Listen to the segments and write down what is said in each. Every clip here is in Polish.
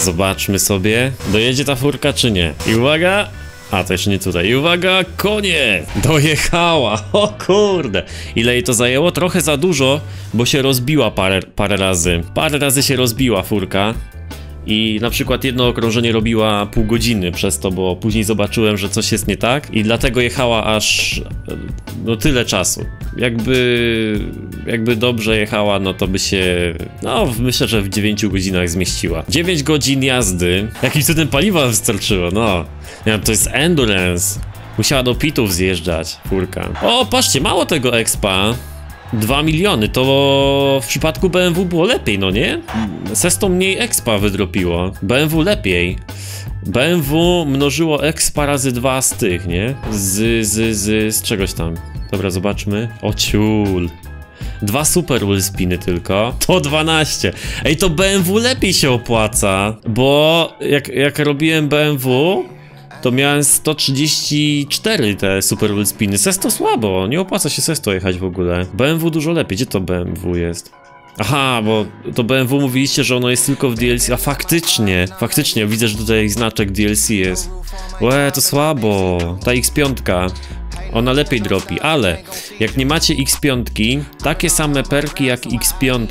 zobaczmy sobie. Dojedzie ta furka czy nie? I uwaga! A, to jeszcze nie tutaj. I uwaga, koniec! Dojechała! O kurde! Ile jej to zajęło? Trochę za dużo, bo się rozbiła parę razy. Parę razy się rozbiła furka. I na przykład jedno okrążenie robiła pół godziny przez to, bo później zobaczyłem, że coś jest nie tak i dlatego jechała aż no tyle czasu. Jakby dobrze jechała, no to by się, no myślę, że w 9 godzinach zmieściła. 9 godzin jazdy. Jakim cudem paliwa wystarczyło, no. To jest endurance. Musiała do pitów zjeżdżać, furka. O, patrzcie, mało tego expa. 2 miliony, to w przypadku BMW było lepiej, no nie? Sesto mniej expa wydropiło. BMW lepiej. BMW mnożyło expa razy 2 z tych, nie? Z czegoś tam. Dobra, zobaczmy. O ciul. 2 super wheelspiny tylko. To 12. Ej, to BMW lepiej się opłaca. Bo jak robiłem BMW, to miałem 134 te super wheelspiny. Sesto słabo, nie opłaca się Sesto jechać w ogóle. BMW dużo lepiej, gdzie to BMW jest? Aha, bo to BMW mówiliście, że ono jest tylko w DLC, a faktycznie, widzę, że tutaj znaczek DLC jest. Łe, to słabo, ta X5, ona lepiej dropi, ale jak nie macie X5, takie same perki jak X5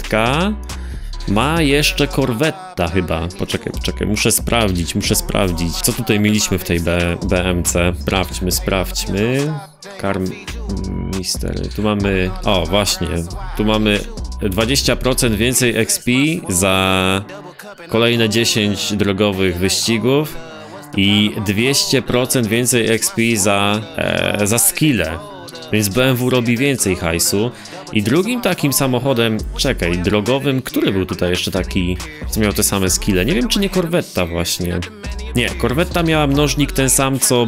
ma jeszcze Corvetta chyba. Poczekaj, muszę sprawdzić. Co tutaj mieliśmy w tej BMC? Sprawdźmy. Mister. Tu mamy, o właśnie, tu mamy 20% więcej XP za kolejne 10 drogowych wyścigów i 200% więcej XP za skille. Więc BMW robi więcej hajsu. I drugim takim samochodem, drogowym, który był tutaj jeszcze taki, co miał te same skille? Nie wiem, czy nie Corvetta właśnie. Nie, Corvetta miała mnożnik ten sam, co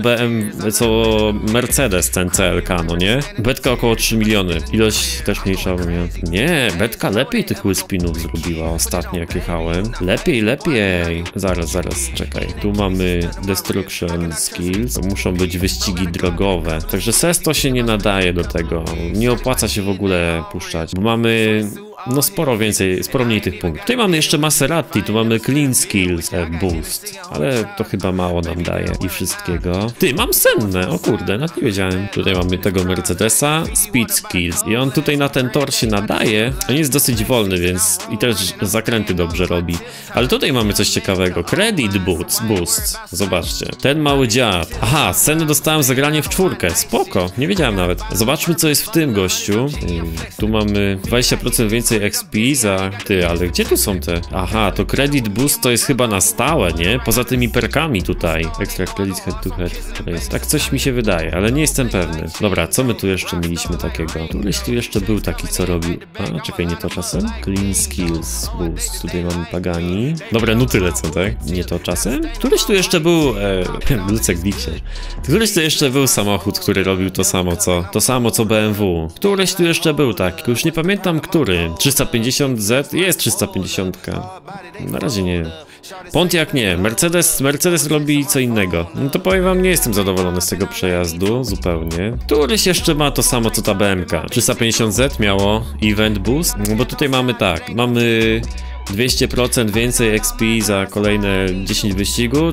Mercedes, ten CLK, no nie? Betka około 3 miliony. Ilość też mniejsza, bo miałem. Nie, Betka lepiej tych wheelspinów zrobiła ostatnio, jak jechałem. Lepiej. Zaraz, czekaj. Tu mamy Destruction Skills. To muszą być wyścigi drogowe. Także Sesto się nie nadaje do tego. Nie opłaca się w ogóle puszczać, bo mamy no sporo mniej tych punktów. Tutaj mamy jeszcze Maserati, tu mamy Clean Skills Boost, ale to chyba mało nam daje i wszystkiego. Ty, mam Sennę, o kurde, nawet nie wiedziałem. Tutaj mamy tego Mercedesa, Speed Skills i on tutaj na ten tor się nadaje. On jest dosyć wolny, więc i też zakręty dobrze robi. Ale tutaj mamy coś ciekawego, Credit Boost, zobaczcie, ten mały dziad. Aha, Sennę dostałem za granie w 4, spoko, nie wiedziałem nawet. Zobaczmy, co jest w tym gościu. Tu mamy 20% więcej XP za... Ty, ale gdzie tu są te? Aha, to Credit Boost to jest chyba na stałe, nie? Poza tymi perkami tutaj. Extra Credit Head to Head. To jest. Tak coś mi się wydaje, ale nie jestem pewny. Dobra, co my tu jeszcze mieliśmy takiego? Któryś tu jeszcze był taki, co robił... A, czekaj, nie to czasem? Clean Skills Boost. Tutaj mamy Pagani. Dobra, nuty lecą, tak? Nie to czasem? Któryś tu jeszcze był... Lucek Wikser. Któryś tu jeszcze był samochód, który robił to samo co BMW. Któryś tu jeszcze był taki. Już nie pamiętam, który. 350Z? Jest 350. Na razie nie. Pontiac nie. Mercedes robi co innego. No to powiem wam, nie jestem zadowolony z tego przejazdu zupełnie. Któryś jeszcze ma to samo co ta BMK. 350Z miało Event Boost, bo tutaj mamy tak. Mamy 200% więcej XP za kolejne 10 wyścigów,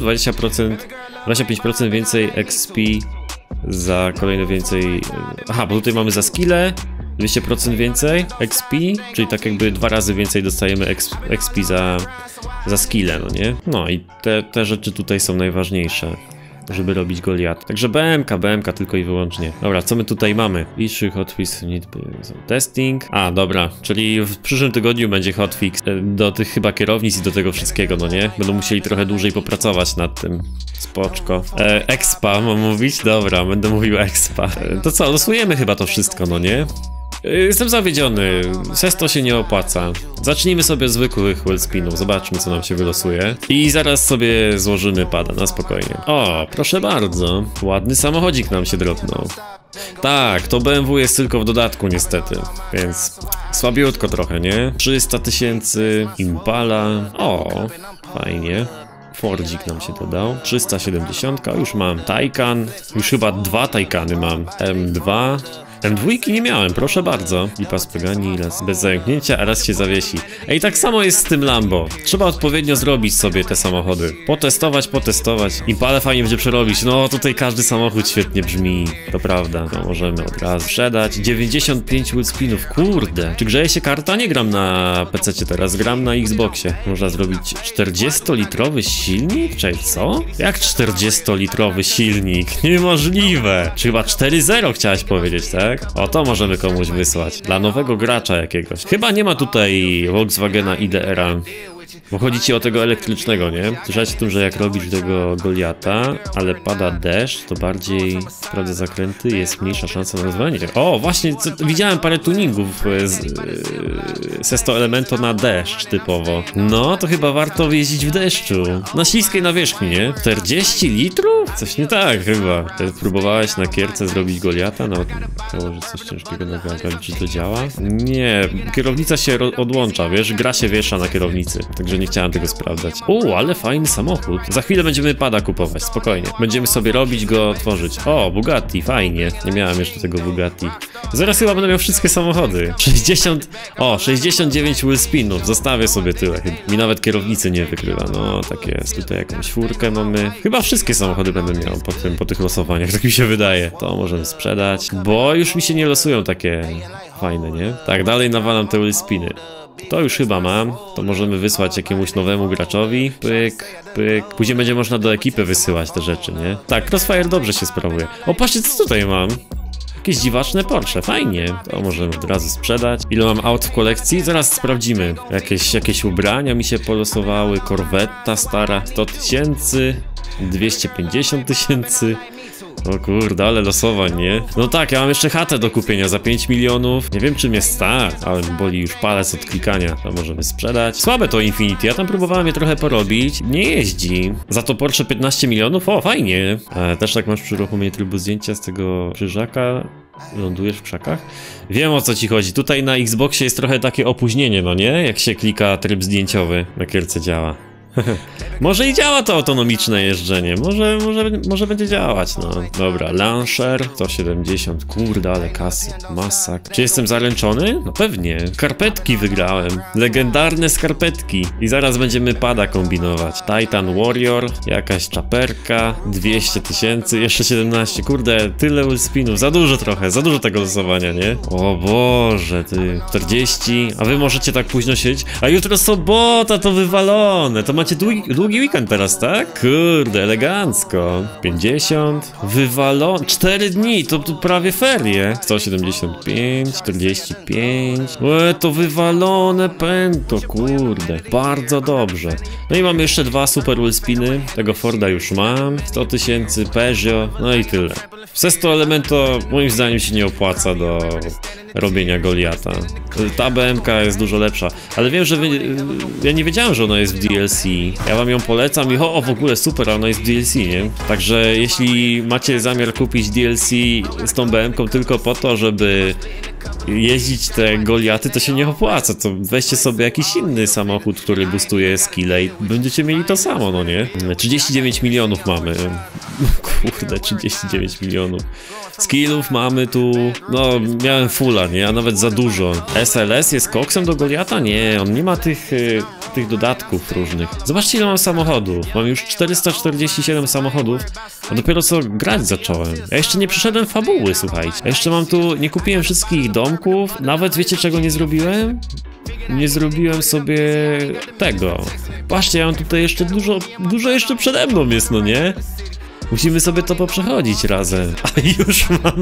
25% więcej XP za kolejne więcej... Aha, bo tutaj mamy za skille 200% więcej XP, czyli tak jakby 2 razy więcej dostajemy XP za skille, no nie? No i te rzeczy tutaj są najważniejsze, żeby robić Goliat. Także BMK tylko i wyłącznie. Dobra, co my tutaj mamy? Issue hotfix testing. A, dobra, czyli w przyszłym tygodniu będzie hotfix do tych chyba kierownic i do tego wszystkiego, no nie? Będą musieli trochę dłużej popracować nad tym. Spoczko. Expa mam mówić? Dobra, będę mówił expa. To co, losujemy chyba to wszystko, no nie? Jestem zawiedziony, Sesto się nie opłaca. Zacznijmy sobie zwykłych wheelspinów, zobaczmy, co nam się wylosuje. I zaraz sobie złożymy pada, na spokojnie. O, proszę bardzo, ładny samochodzik nam się dropnął. Tak, to BMW jest tylko w dodatku niestety, więc słabiutko trochę, nie? 300 000, Impala, o, fajnie. Fordzik nam się dodał, 370, już mam Taycan, już chyba 2 Taycany mam, M2, M2 nie miałem, proszę bardzo. Lipa z Pegani, raz bez zająknięcia, a raz się zawiesi. Ej, tak samo jest z tym Lambo. Trzeba odpowiednio zrobić sobie te samochody. Potestować. Impale fajnie będzie przerobić. No, tutaj każdy samochód świetnie brzmi. To prawda. No, możemy od razu sprzedać. 95 wheelspinów, kurde. Czy grzeje się karta? Nie gram na PC teraz, gram na Xboxie. Można zrobić 40-litrowy silnik? Cześć, co? Jak 40-litrowy silnik? Niemożliwe. Czy chyba 4.0 chciałeś powiedzieć, tak? O, to możemy komuś wysłać. Dla nowego gracza jakiegoś. Chyba nie ma tutaj Volkswagena IDR-a. Bo chodzi ci o tego elektrycznego, nie? Słyszałeś o tym, że jak robisz tego Goliata, ale pada deszcz, to bardziej sprawdza zakręty, jest mniejsza szansa na rozwalenie. O, właśnie, widziałem parę tuningów z 100 Elemento na deszcz typowo. No, to chyba warto jeździć w deszczu. Na śliskiej nawierzchni, nie? 40 litrów? Coś nie tak chyba. Ty próbowałeś na kierce zrobić Goliata? No, założyć coś ciężkiego na gałę, czy to działa? Nie, kierownica się odłącza, wiesz? Gra się wiesza na kierownicy. Także nie chciałem tego sprawdzać. O, ale fajny samochód. Za chwilę będziemy pada kupować, spokojnie. Będziemy sobie robić go, tworzyć. O, Bugatti, fajnie. Nie miałem jeszcze tego Bugatti. Zaraz chyba będę miał wszystkie samochody. 69 wheelspinów. Zostawię sobie tyle. Mi nawet kierownicy nie wykrywa. No, tak jest. Tutaj jakąś czwórkę mamy. Chyba wszystkie samochody będę miał po tych losowaniach, tak mi się wydaje. To możemy sprzedać, bo już mi się nie losują takie fajne, nie? Tak, dalej nawalam te wheelspiny. To już chyba mam, to możemy wysłać jakiemuś nowemu graczowi, pyk. Później będzie można do ekipy wysyłać te rzeczy, nie? Tak, Crossfire dobrze się sprawuje. O, patrzcie, co tutaj mam. Jakieś dziwaczne Porsche, fajnie. To możemy od razu sprzedać. Ile mam aut w kolekcji? Zaraz sprawdzimy. Jakieś ubrania mi się polosowały, Corvetta stara, 100 000, 250 000. O kurde, ale losowań, nie? No tak, ja mam jeszcze chatę do kupienia za 5 milionów. Nie wiem, czym jest start, ale boli już palec od klikania. To możemy sprzedać. Słabe to Infiniti, ja tam próbowałem je trochę porobić. Nie jeździ. Za to Porsche 15 milionów? O, fajnie. Też tak masz przy uruchomieniu trybu zdjęcia z tego krzyżaka. Lądujesz w krzakach? Wiem, o co ci chodzi. Tutaj na Xboxie jest trochę takie opóźnienie, no nie? Jak się klika tryb zdjęciowy. Na kierce działa. Może i działa to autonomiczne jeżdżenie, może będzie działać, no. Dobra, Launcher, 170, kurde, ale kasy, masak. Czy jestem zaręczony? No pewnie. Skarpetki wygrałem, legendarne skarpetki. I zaraz będziemy pada kombinować. Titan Warrior, jakaś czaperka, 200 000, jeszcze 17, kurde, tyle wheelspinów, za dużo trochę, za dużo tego losowania, nie? O Boże, ty, 40, a wy możecie tak późno siedzieć? A jutro sobota, to wywalone, to macie długi weekend teraz, tak? Kurde, elegancko. 50, wywalone, 4 dni, to prawie ferie. 175, 45, to wywalone pęto, kurde. Bardzo dobrze. No i mamy jeszcze 2 super wheelspiny, tego Forda już mam, 100 000, Peugeot, no i tyle. Przez 100 Elemento moim zdaniem się nie opłaca do robienia Goliata. Ta BMK jest dużo lepsza, ale wiem, że ja nie wiedziałem, że ona jest w DLC. Ja wam ją polecam i w ogóle super, ona jest w DLC, nie? Także jeśli macie zamiar kupić DLC z tą BM-ką tylko po to, żeby jeździć te Goliaty, to się nie opłaca, to weźcie sobie jakiś inny samochód, który boostuje skille i będziecie mieli to samo, no nie? 39 milionów mamy. Kurde, 39 milionów. Skillów mamy tu, no miałem fulla, nie? A nawet za dużo. SLS jest koksem do Goliata? Nie, on nie ma tych dodatków różnych. Zobaczcie, ile mam samochodów. Mam już 447 samochodów, a dopiero co grać zacząłem. Ja jeszcze nie przeszedłem fabuły, słuchajcie. Ja jeszcze mam tu, nie kupiłem wszystkich domków, nawet wiecie, czego nie zrobiłem? Nie zrobiłem sobie tego. Patrzcie, ja mam tutaj jeszcze dużo jeszcze przede mną jest, no nie? Musimy sobie to poprzechodzić razem. A już mam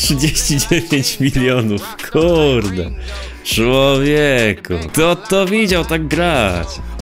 39 milionów. Kurde. Człowieku. Kto to widział tak grać?